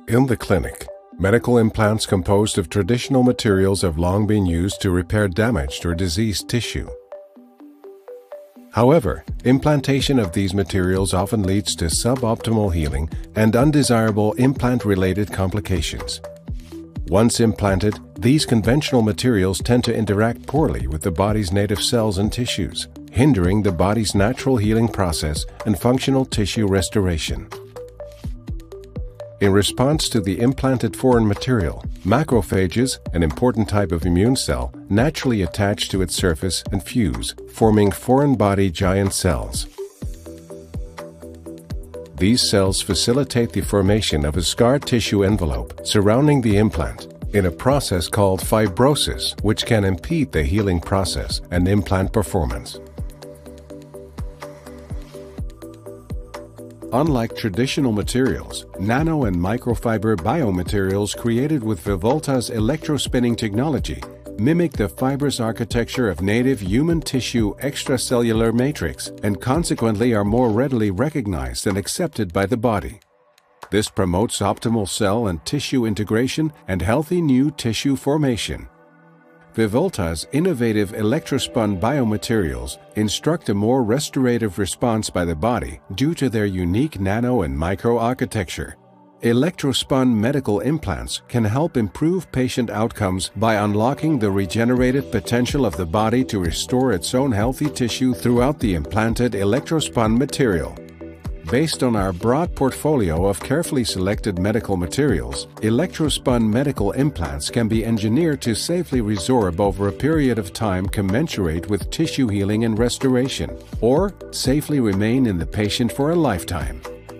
In the clinic, medical implants composed of traditional materials have long been used to repair damaged or diseased tissue. However, implantation of these materials often leads to suboptimal healing and undesirable implant-related complications. Once implanted, these conventional materials tend to interact poorly with the body's native cells and tissues, hindering the body's natural healing process and functional tissue restoration. In response to the implanted foreign material, macrophages, an important type of immune cell, naturally attach to its surface and fuse, forming foreign body giant cells. These cells facilitate the formation of a scar tissue envelope surrounding the implant in a process called fibrosis, which can impede the healing process and implant performance. Unlike traditional materials, nano and microfiber biomaterials created with Vivolta's electrospinning technology mimic the fibrous architecture of native human tissue extracellular matrix and consequently are more readily recognized and accepted by the body. This promotes optimal cell and tissue integration and healthy new tissue formation. Vivolta's innovative electrospun biomaterials instruct a more restorative response by the body due to their unique nano and micro architecture. Electrospun medical implants can help improve patient outcomes by unlocking the regenerative potential of the body to restore its own healthy tissue throughout the implanted electrospun material. Based on our broad portfolio of carefully selected medical materials, electrospun medical implants can be engineered to safely resorb over a period of time commensurate with tissue healing and restoration, or safely remain in the patient for a lifetime.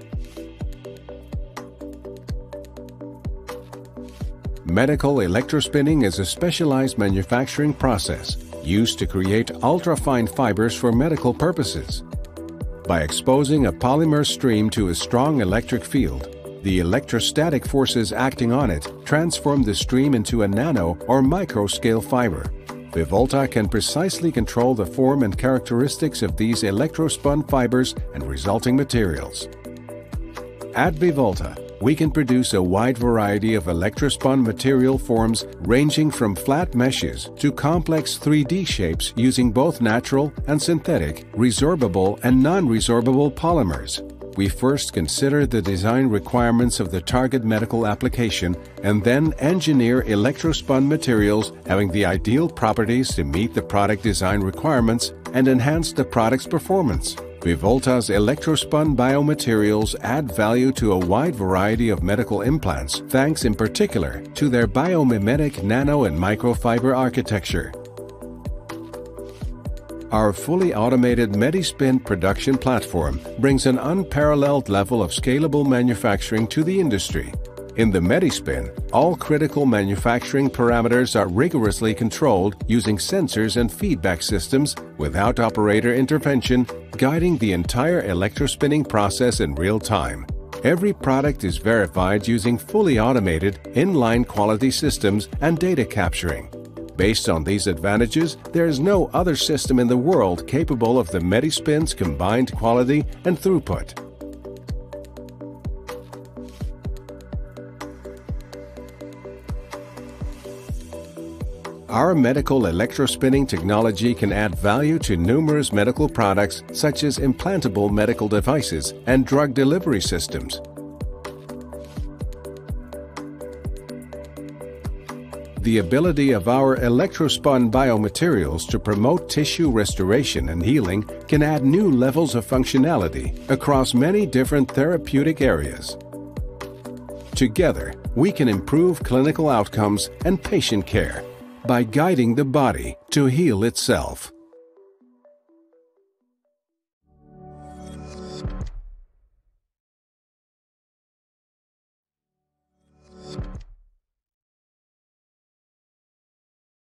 Medical electrospinning is a specialized manufacturing process used to create ultrafine fibers for medical purposes. By exposing a polymer stream to a strong electric field, the electrostatic forces acting on it transform the stream into a nano or micro-scale fiber. Vivolta can precisely control the form and characteristics of these electrospun fibers and resulting materials. At Vivolta, we can produce a wide variety of electrospun material forms ranging from flat meshes to complex 3D shapes using both natural and synthetic, resorbable and non-resorbable polymers. We first consider the design requirements of the target medical application and then engineer electrospun materials having the ideal properties to meet the product design requirements and enhance the product's performance. Vivolta's electrospun biomaterials add value to a wide variety of medical implants, thanks in particular to their biomimetic nano and microfiber architecture. Our fully automated MediSpin production platform brings an unparalleled level of scalable manufacturing to the industry. In the MediSpin, all critical manufacturing parameters are rigorously controlled using sensors and feedback systems without operator intervention, guiding the entire electrospinning process in real time. Every product is verified using fully automated, inline quality systems and data capturing. Based on these advantages, there is no other system in the world capable of the MediSpin's combined quality and throughput. Our medical electrospinning technology can add value to numerous medical products such as implantable medical devices and drug delivery systems. The ability of our electrospun biomaterials to promote tissue restoration and healing can add new levels of functionality across many different therapeutic areas. Together, we can improve clinical outcomes and patient care by guiding the body to heal itself.